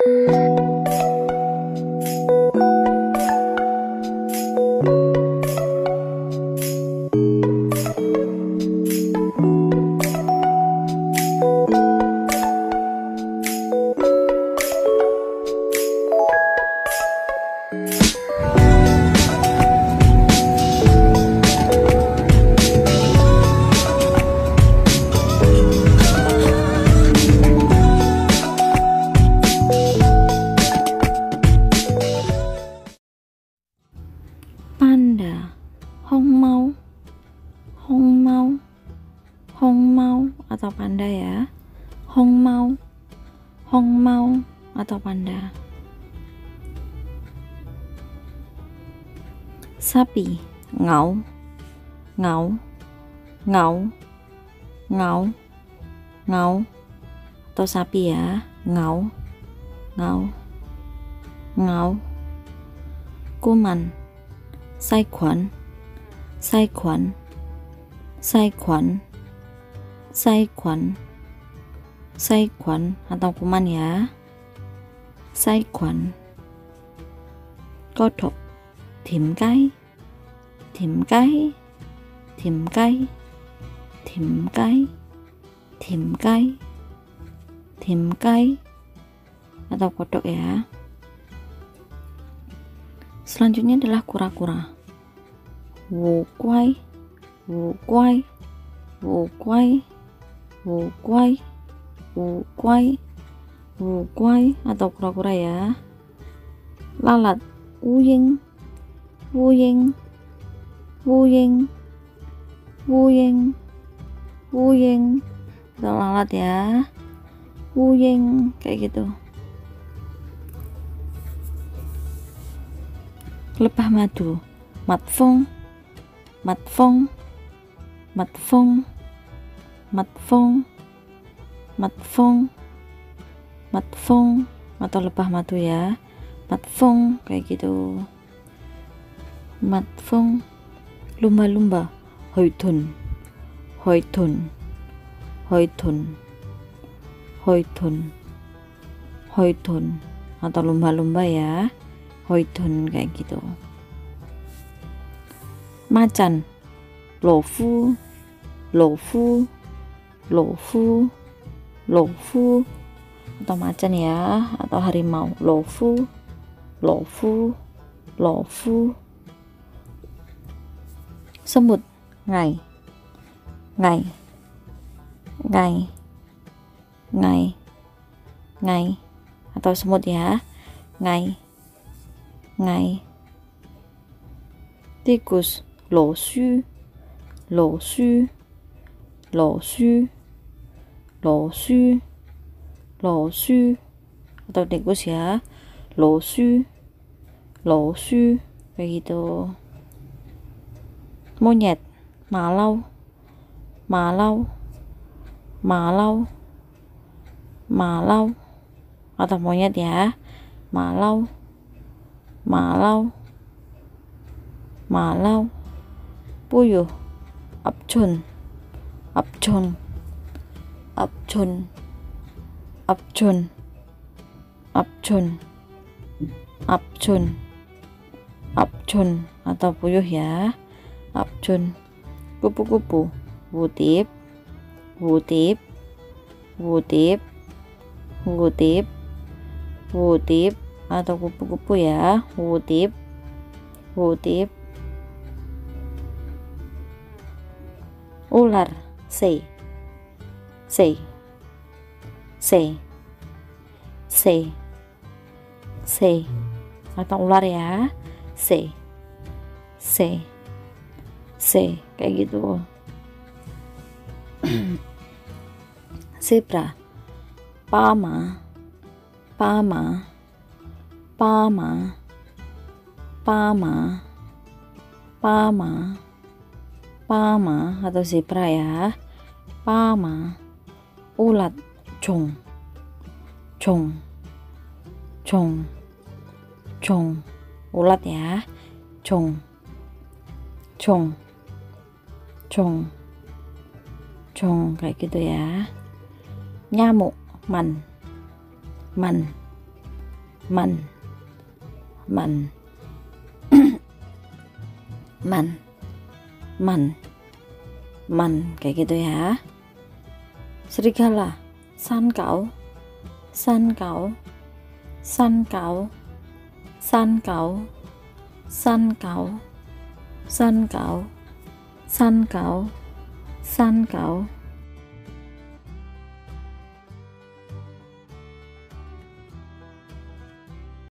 Panda, hong mau atau panda ya, hong mau atau panda. Sapi, ngau atau sapi ya, ngau. Kuman, sai kwan atau kuman ya, sai kwan. Kodok, thim kai atau kodok ya. Selanjutnya adalah kura-kura. Wu guai atau kura-kura ya. Lalat, wuying atau lalat ya, wuying kayak gitu. Lebah madu, matfong atau lebah madu ya, matfong kayak gitu. Matfong. Lumba-lumba, hoitun atau lumba-lumba ya, hoitun kayak gitu. Macan, lofu atau macan ya, atau harimau, lofu. Semut, ngai atau semut ya, ngai. Tikus, lo xu atau tikus ya, lo xu kayak gitu. Monyet, malau atau monyet ya, malau. Puyuh, apchun atau puyuh ya, apchun. Kupu-kupu, wutip atau kupu-kupu ya, wutip. Ular, sei atau ular ya, sei kayak gitu. Zebra, pama atau zebra ya, pama. Ulat, chong ulat ya, chong kayak gitu ya. Nyamuk, man man, man, man, man, man, kayak gitu ya. Serigala, san kau, san kau, san kau, san kau, san kau, san kau, san kau, san kau.